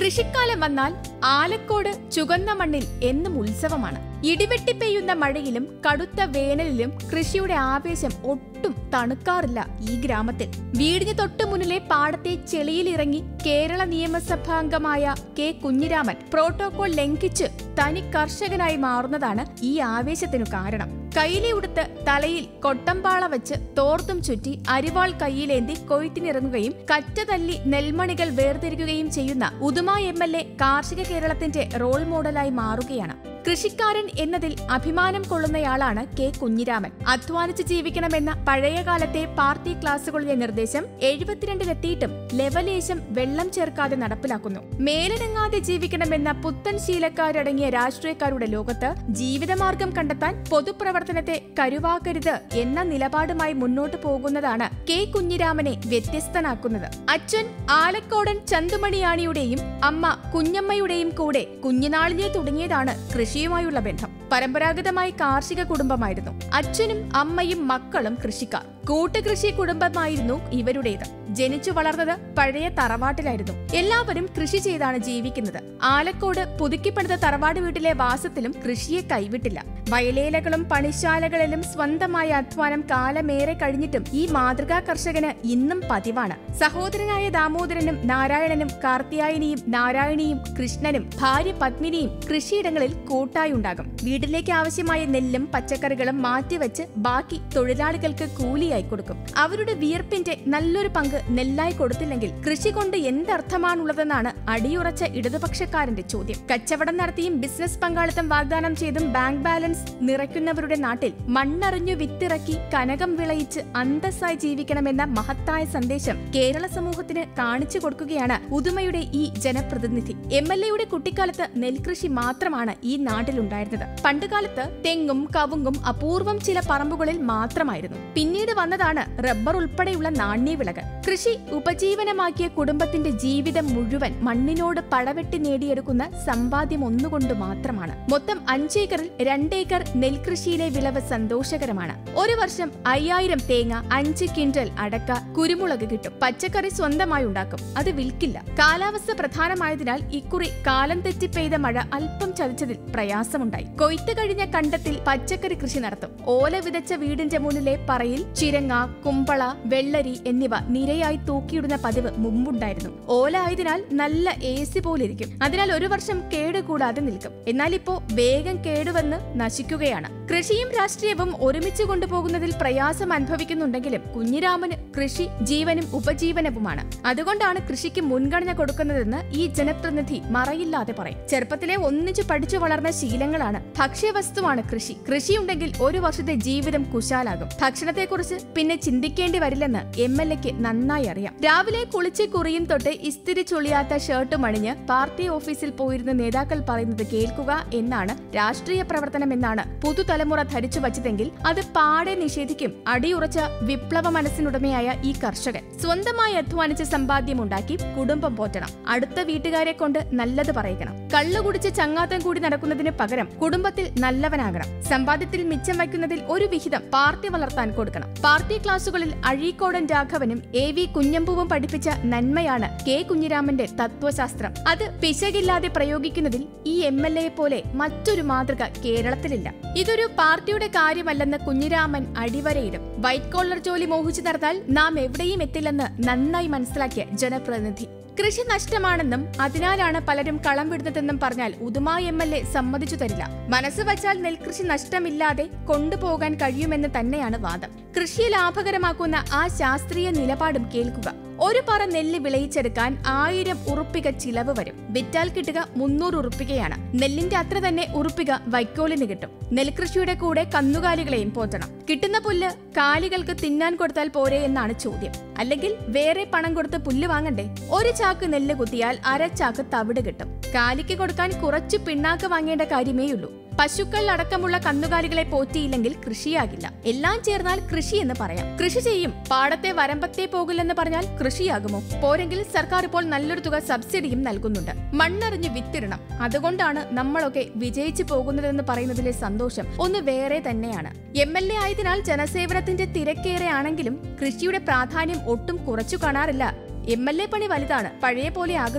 കൃഷിക്കാലം വന്നാൽ ആലക്കോട് ചുവന്ന മണ്ണിൽ എന്നും ഉത്സവമാണ്. ഇടിവെട്ടി പെയ്യുന്ന മഴയിലും കടുത്ത വേനലിലും കൃഷിയുടെ ആവേശം ഒട്ടും തണുക്കാറില്ല ഈ ഗ്രാമത്തിൽ. വീടിന് തൊട്ടു മുന്നിലെ പാടത്തെ ചെളിയിലിറങ്ങി കേരള നിയമസഭാംഗമായ കെ കുഞ്ഞിരാമൻ പ്രോട്ടോകോൾ ലംഘിച്ച് തനി കർഷകനായി മാറുന്നതാണ് ഈ ആവേശത്തിനു കാരണം. കൈലി ഉടുത്ത് തലയിൽ കൊട്ടമ്പാള വെച്ച് തോർത്തും ചുറ്റി അരിവാൾ കൈയിലേന്തി കൊയ്ത്തിനിറങ്ങുകയും കറ്റ തല്ലി നെൽമണികൾ വേർതിരിക്കുകയും ചെയ്യുന്ന ഉദുമ MLA കാർഷിക കേരളത്തിന്റെ റോൾ മോഡലായി മാറുകയാണ്. കൃഷിക്കാരൻ എന്നതിൽ അഭിമാനം കൊള്ളുന്നയാളാണ് കെ കുഞ്ഞിരാമൻ. അധ്വാനിച്ച് ജീവിക്കണമെന്ന പഴയകാലത്തെ പാർട്ടി ക്ലാസുകളിലെ നിർദ്ദേശം 72-ലെത്തിയിട്ടും ലെവലേശം വെള്ളം ചേർക്കാതെ നടപ്പിലാക്കുന്നു. മേലനങ്ങാതെ ജീവിക്കണമെന്ന പുത്തൻ ശീലക്കാരടങ്ങിയ രാഷ്ട്രീയക്കാരുടെ ലോകത്ത് ജീവിതമാർഗം കണ്ടെത്താൻ പൊതുപ്രവർത്തനത്തെ കരുവാക്കരുത് എന്ന നിലപാടുമായി മുന്നോട്ടു പോകുന്നതാണ് കെ കുഞ്ഞിരാമനെ വ്യത്യസ്തനാക്കുന്നത്. അച്ഛൻ ആലക്കോടൻ ചന്തുമണിയാണിയുടെയും അമ്മ കുഞ്ഞമ്മയുടെയും കൂടെ കുഞ്ഞുനാളിനെ തുടങ്ങിയതാണ് കൃഷിയുമായുള്ള ബന്ധം. പരമ്പരാഗതമായി കാർഷിക കുടുംബമായിരുന്നു. അച്ഛനും അമ്മയും മക്കളും കൃഷിക്കാർ. കൂട്ടുകൃഷി കുടുംബമായിരുന്നു ഇവരുടേത്. ജനിച്ചു വളർന്നത് പഴയ തറവാട്ടിലായിരുന്നു. എല്ലാവരും കൃഷി ചെയ്താണ് ജീവിക്കുന്നത്. ആലക്കോട് പുതുക്കിപ്പണിത തറവാട് വീട്ടിലെ വാസത്തിലും കൃഷിയെ കൈവിട്ടില്ല. വയലേലകളും പണിശാലകളിലും സ്വന്തമായ അധ്വാനം കാലമേറെ കഴിഞ്ഞിട്ടും ഈ മാതൃകാ കർഷകന് ഇന്നും പതിവാണ്. സഹോദരനായ ദാമോദരനും നാരായണനും കാർത്തിയായനിയും നാരായണിയും കൃഷ്ണനും ഭാര്യ പത്മിനിയും കൃഷിയിടങ്ങളിൽ കൂട്ടായി ഉണ്ടാകും. വീട്ടിലേക്ക് ആവശ്യമായ നെല്ലും പച്ചക്കറികളും മാറ്റിവെച്ച് ബാക്കി തൊഴിലാളികൾക്ക് കൂലിയായി കൊടുക്കും. അവരുടെ വിയർപ്പിന്റെ നല്ലൊരു പങ്ക് നെല്ലായി കൊടുത്തില്ലെങ്കിൽ കൃഷി കൊണ്ട് എന്തർത്ഥമാണുള്ളതെന്നാണ് അടിയുറച്ച ഇടതുപക്ഷക്കാരന്റെ ചോദ്യം. കച്ചവടം നടത്തിയും ബിസിനസ് പങ്കാളിത്തം വാഗ്ദാനം ചെയ്തും ബാങ്ക് ബാലൻസ് നിറയ്ക്കുന്നവരുടെ നാട്ടിൽ മണ്ണറിഞ്ഞു വിത്തിറക്കി കനകം വിളയിച്ച് അന്തസ്സായി ജീവിക്കണമെന്ന മഹത്തായ സന്ദേശം കേരള സമൂഹത്തിന് കാണിച്ചു കൊടുക്കുകയാണ് ഉദുമയുടെ ഈ ജനപ്രതിനിധി. MLAയുടെ കുട്ടിക്കാലത്ത് നെൽകൃഷി മാത്രമാണ് ഈ നാട്ടിലുണ്ടായിരുന്നത്. പണ്ടുകാലത്ത് തെങ്ങും കവുങ്ങും അപൂർവം ചില പറമ്പുകളിൽ മാത്രമായിരുന്നു. പിന്നീട് വന്നതാണ് റബ്ബർ ഉൾപ്പെടെയുള്ള നാണ്യവിളകൾ. കൃഷി ഉപജീവനമാക്കിയ കുടുംബത്തിന്റെ ജീവിതം മുഴുവൻ മണ്ണിനോട് പടവെട്ടി നേടിയെടുക്കുന്ന സമ്പാദ്യം ഒന്നുകൊണ്ട് മാത്രമാണ്. മൊത്തം 5 ഏക്കറിൽ 2 ഏക്കർ നെൽകൃഷിയിലെ വിളവ് സന്തോഷകരമാണ്. ഒരു വർഷം 5000 തേങ്ങ, 5 ക്വിന്റൽ അടക്ക, കുരുമുളക് കിട്ടും. പച്ചക്കറി സ്വന്തമായി ഉണ്ടാക്കും. അത് വിൽക്കില്ല. കാലാവസ്ഥ പ്രധാനമായതിനാൽ ഇക്കുറി കാലം തെറ്റി പെയ്ത മഴ അല്പം ചതിച്ചതിൽ പ്രയാസമുണ്ടായി. കൊയ്ത്ത് കഴിഞ്ഞ കണ്ടത്തിൽ പച്ചക്കറി കൃഷി നടത്തും. ഓല വിതച്ച വീടിന്റെ മുന്നിലെ പറയിൽ ചിരങ്ങ, കുമ്പള, വെള്ളരി എന്നിവ നിരയായി തൂക്കിയിടുന്ന പതിവ് മുമ്പുണ്ടായിരുന്നു. ഓല ആയതിനാൽ നല്ല AC പോലിരിക്കും. അതിനാൽ ഒരു വർഷം കേടുകൂടാതെ നിൽക്കും. എന്നാൽ ഇപ്പോ വേഗം കേടുവന്ന് നശിക്കുകയാണ്. കൃഷിയും രാഷ്ട്രീയവും ഒരുമിച്ച് കൊണ്ടുപോകുന്നതിൽ പ്രയാസം അനുഭവിക്കുന്നുണ്ടെങ്കിലും കുഞ്ഞിരാമന് കൃഷി ജീവനും ഉപജീവനവുമാണ്. അതുകൊണ്ടാണ് കൃഷിക്ക് മുൻഗണന കൊടുക്കുന്നതെന്ന് ഈ ജനപ്രതിനിധി മറയില്ലാതെ പറയും. ചെറുപ്പത്തിലെ ഒന്നിച്ചു പഠിച്ചു വളർന്ന ശീലങ്ങളാണ്. ഭക്ഷ്യവസ്തുവാണ് കൃഷി. കൃഷിയുണ്ടെങ്കിൽ ഒരു വർഷത്തെ ജീവിതം കുശാലാകും. ഭക്ഷണത്തെക്കുറിച്ച് പിന്നെ ചിന്തിക്കേണ്ടി വരില്ലെന്ന് MLAക്ക് നന്നായി അറിയാം. രാവിലെ കുളിച്ച് കുറിയും തൊട്ട് ഇസ്തിരി ചൊളിയാത്ത ഷർട്ടും അണിഞ്ഞ് പാർട്ടി ഓഫീസിൽ പോയിരുന്ന നേതാക്കൾ പറയുന്നത് കേൾക്കുക എന്നാണ് രാഷ്ട്രീയ പ്രവർത്തനം എന്നാണ് പുതുതലമുറ ധരിച്ചു വച്ചതെങ്കിൽ അത് പാടെ നിഷേധിക്കും അടിയുറച്ച വിപ്ലവ മനസ്സിനുടമയായ ഈ കർഷകൻ. സ്വന്തമായി അധ്വാനിച്ച് സമ്പാദ്യമുണ്ടാക്കി കുടുംബം പോറ്റണം. അടുത്ത വീട്ടുകാരെ കൊണ്ട് നല്ലത് പറയിക്കണം. കള്ളുകുടിച്ച് ചങ്ങാത്തം കൂടി നടക്കുന്നതിന് പകരം കുടുംബത്തിൽ നല്ലവനാകണം. സമ്പാദ്യത്തിൽ മിച്ചം വയ്ക്കുന്നതിൽ ഒരു വിഹിതം പാർട്ടി വളർത്താൻ കൊടുക്കണം. പാർട്ടി ക്ലാസുകളിൽ അഴീക്കോടൻ രാഘവനും AV കുഞ്ഞമ്പൂവും പഠിപ്പിച്ച നന്മയാണ് കെ കുഞ്ഞിരാമന്റെ തത്വശാസ്ത്രം. അത് പിശകില്ലാതെ പ്രയോഗിക്കുന്നതിൽ ഈ MLAയെ പോലെ മറ്റൊരു മാതൃക കേരളത്തിലില്ല. ഇതൊരു പാർട്ടിയുടെ കാര്യമല്ലെന്ന് കുഞ്ഞിരാമൻ അടിവരയിടും. വൈറ്റ് കോളർ ജോലി മോഹിച്ചു നടന്നാൽ നാം എവിടെയും എത്തില്ലെന്ന് നന്നായി മനസ്സിലാക്കിയ ജനപ്രതിനിധി. കൃഷി നഷ്ടമാണെന്നും അതിനാലാണ് പലരും കളം വിടുന്നതെന്നും പറഞ്ഞാൽ ഉദുമ MLA സമ്മതിച്ചു തരില്ല. മനസ്സ് വച്ചാൽ നെൽകൃഷി നഷ്ടമില്ലാതെ കൊണ്ടുപോകാൻ കഴിയുമെന്ന് തന്നെയാണ് വാദം. കൃഷിയെ ലാഭകരമാക്കുന്ന ആ ശാസ്ത്രീയ നിലപാടും കേൾക്കുക. ഒരു പറ നെല്ല് വിളയിച്ചെടുക്കാൻ 1000 ഉറുപ്പിക ചിലവ് വരും. വിറ്റാൽ കിട്ടുക 300 ഉറുപ്പികയാണ്. നെല്ലിന്റെ അത്ര തന്നെ ഉറുപ്പിക വൈക്കോലിന് കിട്ടും. നെൽകൃഷിയുടെ കൂടെ കന്നുകാലികളെയും പോറ്റണം. കിട്ടുന്ന പുല്ല് കാലികൾക്ക് തിന്നാൻ കൊടുത്താൽ പോരെ എന്നാണ് ചോദ്യം. അല്ലെങ്കിൽ വേറെ പണം കൊടുത്ത് പുല്ല് വാങ്ങണ്ടേ? ഒരു ചാക്ക് നെല്ല് കുത്തിയാൽ 1/2 ചാക്ക് തവിട് കിട്ടും. കാലിക്ക് കൊടുക്കാൻ കുറച്ചു പിണ്ണാക്ക് വാങ്ങേണ്ട കാര്യമേയുള്ളൂ. പശുക്കൾ അടക്കമുള്ള കന്നുകാലികളെ പോറ്റിയില്ലെങ്കിൽ കൃഷിയാകില്ല. എല്ലാം ചേർന്നാൽ കൃഷി എന്ന് പറയാം. കൃഷി ചെയ്യും. പാടത്തെ വരമ്പത്തെ പോകില്ലെന്ന് പറഞ്ഞാൽ കൃഷിയാകുമോ? പോരെങ്കിൽ സർക്കാർ ഇപ്പോൾ നല്ലൊരു തുക സബ്സിഡിയും നൽകുന്നുണ്ട്. മണ്ണറിഞ്ഞ് വിത്തിടണം. അതുകൊണ്ടാണ് നമ്മളൊക്കെ വിജയിച്ചു പോകുന്നതെന്ന് പറയുന്നതിലെ സന്തോഷം ഒന്ന് വേറെ തന്നെയാണ്. MLA ആയതിനാൽ ജനസേവനത്തിന്റെ തിരക്കേറെ ആണെങ്കിലും കൃഷിയുടെ പ്രാധാന്യം ഒട്ടും കുറച്ചു കാണാറില്ല. MLA പണി വലുതാണ്, പഴയ പോലെ ആകുന്നില്ല.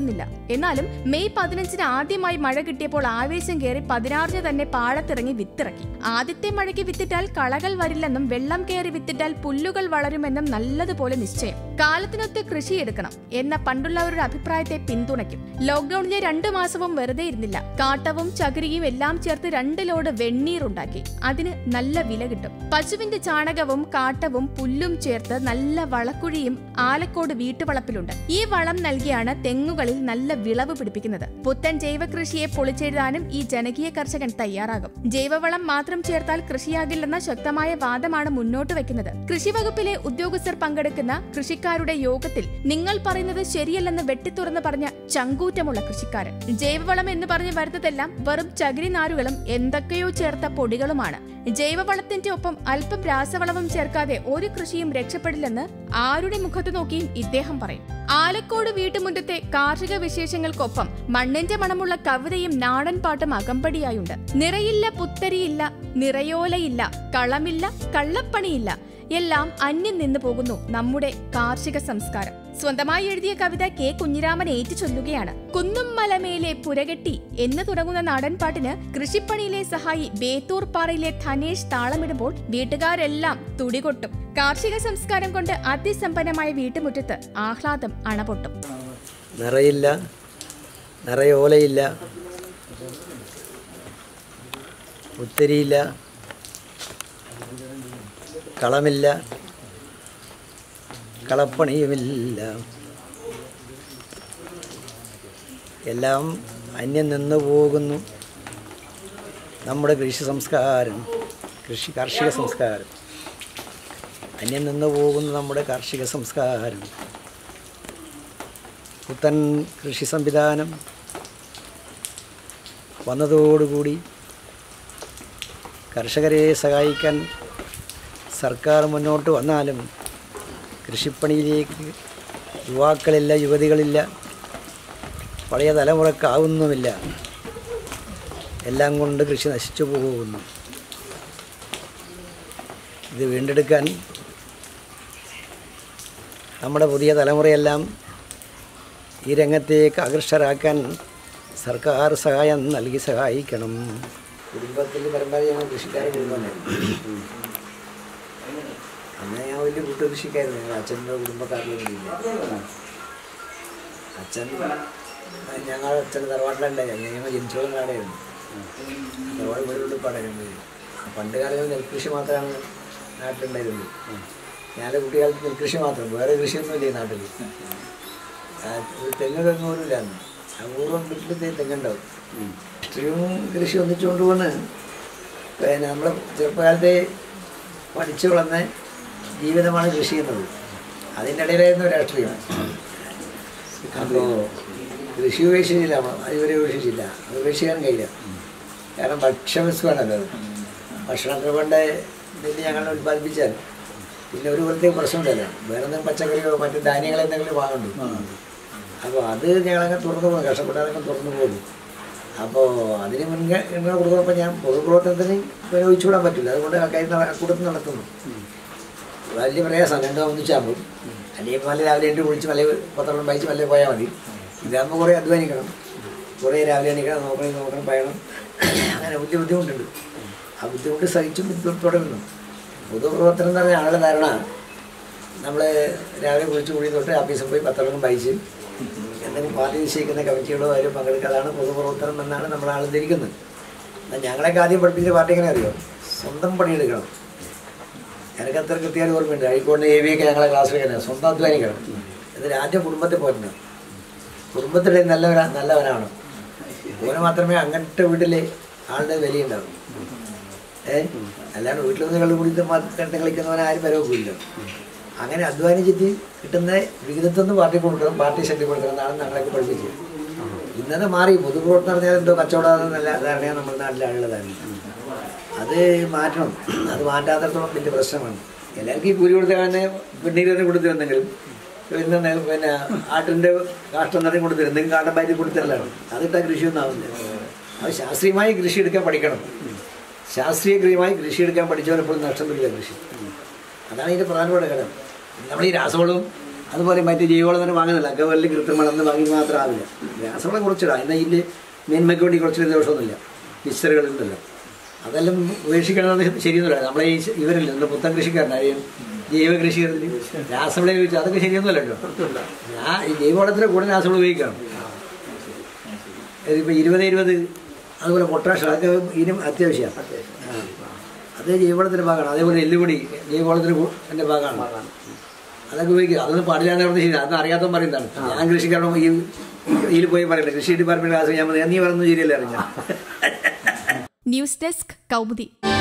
എന്നാലും മെയ് 15 ആദ്യമായി മഴ കിട്ടിയപ്പോൾ ആവേശം കയറി 16 തന്നെ പാടത്തിറങ്ങി വിത്തിറക്കി. ആദ്യത്തെ മഴയ്ക്ക് വിത്തിട്ടാൽ കളകൾ വരില്ലെന്നും വെള്ളം കയറി വിത്തിട്ടാൽ പുല്ലുകൾ വളരുമെന്നും നല്ലതുപോലെ നിശ്ചയം. കാലത്തിനൊത്ത് കൃഷിയെടുക്കണം എന്ന പണ്ടുള്ളവരുടെ അഭിപ്രായത്തെ പിന്തുണയ്ക്കും. ലോക്ഡൌണിലെ 2 മാസവും വെറുതെ ഇരുന്നില്ല. കാട്ടവും ചകിരിയും എല്ലാം ചേർത്ത് 2 ലോഡ് വെണ്ണീറുണ്ടാക്കി. അതിന് നല്ല വില കിട്ടും. പശുവിന്റെ ചാണകവും കാട്ടവും പുല്ലും ചേർത്ത് നല്ല വളക്കുഴിയും ആലക്കോട് വീട്ടുവളപ്പിലുണ്ട്. ഈ വളം നൽകിയാണ് തെങ്ങുകളിൽ നല്ല വിളവ് പിടിപ്പിക്കുന്നത്. പുത്തൻ ജൈവ കൃഷിയെ പൊളിച്ചെഴുതാനും ഈ ജനകീയ കർഷകൻ തയ്യാറാകും. ജൈവവളം മാത്രം ചേർത്താൽ കൃഷിയാകില്ലെന്ന ശക്തമായ വാദമാണ് മുന്നോട്ട് വെക്കുന്നത്. കൃഷിവകുപ്പിലെ ഉദ്യോഗസ്ഥർ പങ്കെടുക്കുന്ന കൃഷിക്കാരുടെ യോഗത്തിൽ നിങ്ങൾ പറയുന്നത് ശരിയല്ലെന്ന് വെട്ടിത്തുറന്ന് പറഞ്ഞ ചങ്കൂറ്റമുള്ള കൃഷിക്കാരൻ. ജൈവവളം എന്ന് പറഞ്ഞ് വരുന്നതെല്ലാം വെറും ചകിരിനാരുകളും എന്തൊക്കെയോ ചേർത്ത പൊടികളുമാണ്. ജൈവവളത്തിന്റെ ഒപ്പം അല്പം രാസവളവും ചേർക്കാതെ ഒരു കൃഷിയും രക്ഷപ്പെടില്ലെന്ന് ആരുടെ മുഖത്ത് നോക്കിയും ഇദ്ദേഹം പറയും. ആലക്കോട് വീട്ടുമുറ്റത്തെ കാർഷിക വിശേഷങ്ങൾക്കൊപ്പം മണ്ണിന്റെ മണമുള്ള കവിതയും നാടൻ പാട്ടും അകമ്പടിയായുണ്ട്. നിറയില്ല പുത്തരിയില്ല, നിറയോലയില്ല, കളമില്ല, കള്ളപ്പണിയില്ല, എല്ലാം അന്യം നിന്നു പോകുന്നു നമ്മുടെ കാർഷിക സംസ്കാരം. സ്വന്തമായി എഴുതിയ കവിത കെ കുഞ്ഞിരാമൻ ഏറ്റുചൊല്ലുകയാണ്. കുന്നും മലമേലെ പുരകെട്ടി എന്ന് തുടങ്ങുന്ന നാടൻപാട്ടിന് കൃഷിപ്പണിയിലെ സഹായി ബേത്തൂർപ്പാറയിലെ ധനേഷ് താളമിടുമ്പോൾ വീട്ടുകാരെല്ലാം തുടികൊട്ടും. കാർഷിക സംസ്കാരം കൊണ്ട് അതിസമ്പന്നമായ വീട്ടുമുറ്റത്ത് ആഹ്ലാദം അണപൊട്ടും. നിറയില്ല, നിറയോലയില്ല, പുത്തരിയില്ല, കളമില്ല, കളപ്പണിയുമില്ല, എല്ലാം അന്യം നിന്നു പോകുന്നു നമ്മുടെ കൃഷി സംസ്കാരം. കാർഷിക സംസ്കാരം അന്യം നിന്നു പോകുന്നു നമ്മുടെ കാർഷിക സംസ്കാരം. പുത്തൻ കൃഷി സംവിധാനം വന്നതോടുകൂടി കർഷകരെ സഹായിക്കാൻ സർക്കാർ മുന്നോട്ട് വന്നാലും കൃഷിപ്പണിയിലേക്ക് യുവാക്കളില്ല, യുവതികളില്ല, പഴയ തലമുറക്കാവുന്നുമില്ല. എല്ലാം കൊണ്ട് കൃഷി നശിച്ചു പോകുന്നു. ഇത് വീണ്ടെടുക്കാൻ നമ്മുടെ പുതിയ തലമുറയെല്ലാം ഈ രംഗത്തേക്ക് ആകർഷകരാക്കാൻ സർക്കാർ സഹായം നൽകി സഹായിക്കണം. കുടുംബത്തിൽ പരമ്പരയായ കൃഷിക്കാരെ കുടുംബമായിരുന്നു. അന്ന് ഞാൻ വലിയ കൂട്ടുകൃഷിക്കായിരുന്നു. ഞങ്ങൾ അച്ഛൻ്റെ കുടുംബക്കാരിലൊന്നുമില്ല. ഞങ്ങൾ അച്ഛൻ തറവാട്ടിലുണ്ടായിരുന്നു. ഞങ്ങൾ ജനിച്ചോളം കാടായിരുന്നു. തറവാട് വീടുകൊണ്ട് പാടായിരുന്നു. പണ്ട് കാലങ്ങളിൽ നെൽകൃഷി മാത്രമാണ് നാട്ടിലുണ്ടായിരുന്നത്. ഞാൻ്റെ കുട്ടിക്കാലത്ത് നെൽകൃഷി മാത്രം, വേറെ കൃഷിയൊന്നുമില്ല ഈ നാട്ടിൽ. തെങ്ങ് പോലും ഇല്ലായിരുന്നു. അപൂർവം വീട്ടിൽ തെങ്ങുണ്ടാവും. ഇത്രയും കൃഷി ഒന്നിച്ചുകൊണ്ട് പോന്ന് പിന്നെ നമ്മൾ ചെറുപ്പകാലത്തെ പഠിച്ചു വളർന്ന ജീവിതമാണ് കൃഷി എന്നത്. അതിൻ്റെ ഇടയിലായിരുന്നു രാഷ്ട്രീയം. അപ്പോൾ കൃഷി ഉപേക്ഷിച്ചില്ല, ഇവരെ ഉപേക്ഷിച്ചില്ല. അത് ഉപേക്ഷിക്കാൻ കഴിയില്ല. കാരണം ഭക്ഷ്യവസ്തുവാണല്ലോ അത്. ഭക്ഷണത്തിന് കൊണ്ട് നെല്ല് ഞങ്ങൾ ഉൽപ്പാദിപ്പിച്ചാൽ പിന്നെ ഒരു കൊല്ലത്തേക്ക് പ്രശ്നമില്ലല്ലോ. വേറെ എന്തെങ്കിലും പച്ചക്കറിയോ മറ്റു ധാന്യങ്ങളോ എന്തെങ്കിലും വാങ്ങുന്നുണ്ട്. അപ്പോൾ അത് ഞങ്ങളങ്ങനെ തുറന്നു പോകും, കഷ്ടപ്പെട്ടാലൊക്കെ തുറന്നു പോകും. അപ്പോൾ അതിന് മുൻഗണന കൊടുത്തപ്പോൾ ഞാൻ പൊതുപ്രവർത്തനത്തിന് ഉപയോഗിച്ചുകൂടാൻ പറ്റില്ല. അതുകൊണ്ട് കൂട്ടത്തിൽ നടത്തുന്നു. വലിയ പ്രയാസമാണ്. രണ്ടോ ഒന്നിച്ചാകുമ്പോൾ അല്ലെങ്കിൽ മല രാവിലെ എണ്ണി കുളിച്ച് മല പത്രം വായിച്ച് മല പോയാൽ മതി. ഇതാകുമ്പോൾ കുറേ അധ്വാനിക്കണം, കുറേ രാവിലെ എണ്ണിക്കണം, നോക്കണം പറയണം. അങ്ങനെ വലിയ ബുദ്ധിമുട്ടുണ്ട്. ആ ബുദ്ധിമുട്ട് സഹിച്ചും തുടങ്ങുന്നു. പൊതുപ്രവർത്തനം എന്ന് പറഞ്ഞാൽ ആളുടെ ധാരണ നമ്മൾ രാവിലെ കുളിച്ച് കുഴി തൊട്ട് ഓഫീസിൽ പോയി പത്രം വായിച്ച് എന്തെങ്കിലും പാർട്ടി നിശ്ചയിക്കുന്ന കമ്മിറ്റികളോ ആരും പങ്കെടുക്കാതാണ് പൊതുപ്രവർത്തനം എന്നാണ് നമ്മളാൾ ധരിക്കുന്നത്. ഞങ്ങളൊക്കെ ആദ്യം പഠിപ്പിച്ച പാർട്ടി എങ്ങനെ അറിയോ? സ്വന്തം പണിയെടുക്കണം. എനിക്ക് അത്ര കൃത്യമായി ഓർമ്മയുണ്ട്. അഴിക്കോടിൻ്റെ AVയൊക്കെ ഞങ്ങളെ ക്ലാസ്സിലെങ്ങനെ സ്വന്തം അധ്വാനിക്കണം. എന്നിട്ട് ആദ്യം കുടുംബത്തിൽ പോരണം. കുടുംബത്തിലെ നല്ലവനാണ്. ഓനെ മാത്രമേ അങ്ങനത്തെ വീട്ടിൽ ആളുടെ വിലയുണ്ടാവും. അല്ലാണ്ട് വീട്ടിൽ നിന്ന് കളി കൂടി കണ്ട് കളിക്കുന്നവനെ ആരും വരവില്ല. അങ്ങനെ അധ്വാനിച്ചിട്ട് കിട്ടുന്ന വിഹിതത്തൊന്നും പാർട്ടി കൊടുക്കണം, പാർട്ടി ശക്തി കൊടുക്കണം എന്നാണ് ഞങ്ങളൊക്കെ പഠിപ്പിച്ചത്. ഇന്നത് മാറി. പൊതുപ്രവർത്തനം പറഞ്ഞാൽ എന്തോ കച്ചവടം നല്ല ധാരണയാണ് നമ്മുടെ നാട്ടിലുള്ളതാണ്. അത് മാറ്റണം. അത് മാറ്റാത്തടത്തോളം വലിയ പ്രശ്നമാണ്. എല്ലാവർക്കും ഈ കൂലി കൊടുത്താൽ തന്നെ വെണ്ണീരനെ കൊടുത്തിരുന്നെങ്കിലും പിന്നെ ആട്ടിൻ്റെ കാഷ്ടം നിറയും കൊടുത്തിരും, എന്തെങ്കിലും കാട്ടം പാറ്റി കൊടുത്തിരലാണ്. അതിട്ടാൽ കൃഷിയൊന്നും ആവില്ല. അത് ശാസ്ത്രീയമായി കൃഷി എടുക്കാൻ പഠിക്കണം. ശാസ്ത്രീയമായി കൃഷി എടുക്കാൻ പഠിച്ചവരെപ്പോഴും നഷ്ടം വരില്ല കൃഷി. അതാണ് ഇതിൻ്റെ പ്രധാനപ്പെട്ട ഘടകം. നമ്മൾ ഈ രാസവളവും അതുപോലെ മറ്റ് ജൈവവളം തന്നെ വാങ്ങുന്നില്ല. ഗവൺമെൻറ് കൃത്രിമളന്ന് വാങ്ങി മാത്രമാവില്ല. രാസവളം കുറച്ചിടാം. എന്നാൽ ഇതിൻ്റെ മേന്മയ്ക്ക് വേണ്ടി കുറച്ചിട്ട് ദോഷമൊന്നുമില്ല. മിക്സറുകളുണ്ടല്ലോ, അതെല്ലാം ഉപേക്ഷിക്കണമെന്ന് ശരിയൊന്നുമില്ല. നമ്മളെ ഇവരില്ല, നമ്മുടെ പുത്തൻ കൃഷിക്കാരനായ ജൈവ കൃഷിക്കാരിൽ രാസവളം ഉപയോഗിച്ചു അതൊക്കെ ശരിയൊന്നുമല്ല കേട്ടോ. ഞാൻ ഈ ജൈവവളത്തിൻ്റെ കൂടെ രാസവളം ഉപയോഗിക്കണം. ഇപ്പോൾ 20-20 അതുപോലെ പൊട്ടാഷ് അതൊക്കെ ഇതിനും അത്യാവശ്യമാണ്. അത് ജൈവവളത്തിൻ്റെ ഭാഗമാണ്. അതേപോലെ എല്ലുപൊടി ജൈവവളത്തിൻ്റെ ഭാഗമാണ്. അതൊക്കെ ഉപയോഗിക്കുക. അതൊന്നും പാടില്ലാന്ന് പറഞ്ഞ് ശരി, അതൊന്നും അറിയാത്തവൻ പറയുന്നതാണ്. ഞാൻ കൃഷിക്കാരണം ഇതിൽ പോയി പറയട്ടെ, കൃഷി ഡിപ്പാർട്ട്മെൻറ്റ് ക്ലാസ് ഞാൻ നീ പറഞ്ഞു ശരിയല്ലേ അറിഞ്ഞ. News desk Kaumudi.